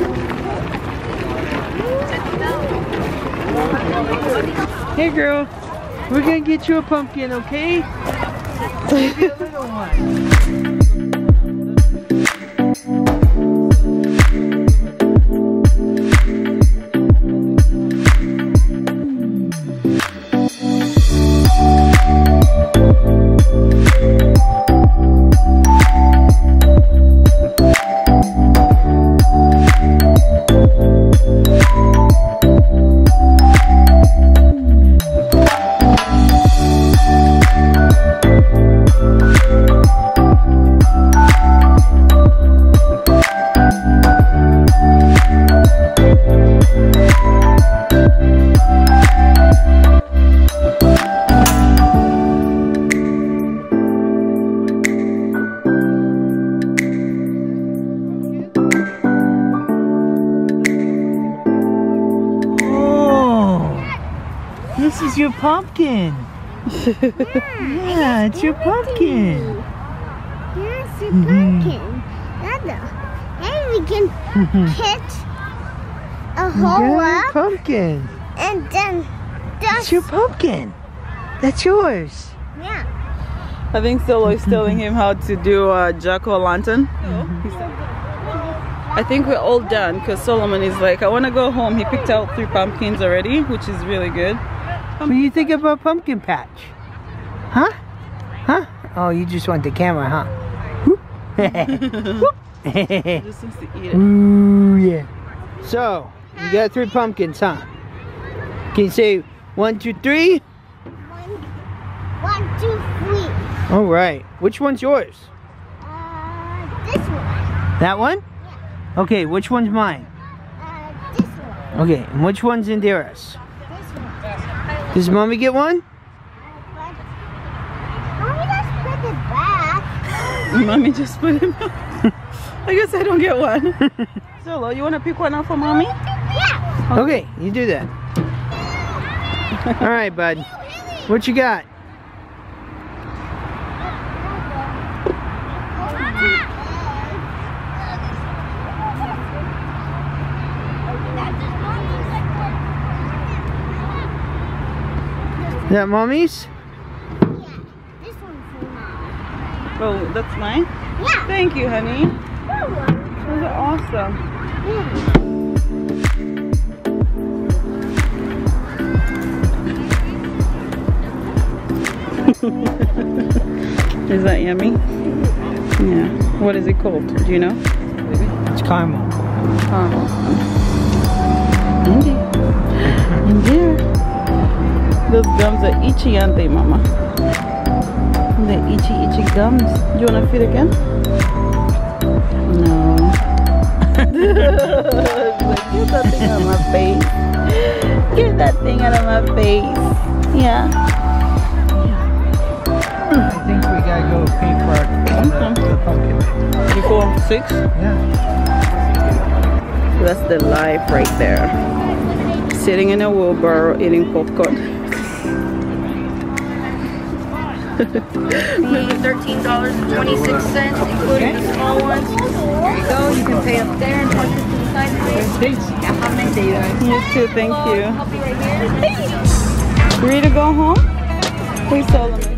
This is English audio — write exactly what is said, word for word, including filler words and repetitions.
Hey girl, we're gonna get you a pumpkin, okay? Maybe a little one. This is your pumpkin. Yeah, it's your pumpkin. Here's your pumpkin. And we can hit a hole up. Pumpkin. And then that's your pumpkin. That's yours. Yeah. I think Solo is telling him how to do a jack-o'-lantern. I think we're all done because Solomon is like, I want to go home. He picked out three pumpkins already, which is really good. What do you think about pumpkin patch? Huh? Huh? Oh, you just want the camera, huh? Just seems to eat it. Ooh, yeah. So, you got three pumpkins, huh? Can you say one, two, three? One, one, two, three. All right. Which one's yours? Uh, this one. That one? Yeah. Okay, which one's mine? Uh, this one. Okay, and which one's Indira's? This one. Does Mommy get one? Mommy just put it back. Mommy just put him out. I guess I don't get one. Solo, you want to pick one out for Mommy? Yeah. Okay, okay, you do that. All right, bud. What you got? Is that Mommy's? Yeah. This one's for Mom. Oh, that's mine? Yeah. Thank you, honey. Those are awesome. Is that yummy? Yeah. What is it called? Do you know? It's caramel. Caramel. Okay. In there. Those gums are itchy, aren't they, Mama? The itchy, itchy gums. Do you want to feed again? No. Like, get that thing out of my face. Get that thing out of my face. Yeah. I think we gotta go pay for our, the, the pumpkin. Before six? Yeah. That's the life right there. Sitting in a wheelbarrow eating popcorn. Maybe thirteen dollars and twenty-six cents, including the small ones. There you go. You can pay up there and park it to the side plate. Have a nice day, guys. You too, thank you. I'll be right here. Ready to go home? Hey, Solomon.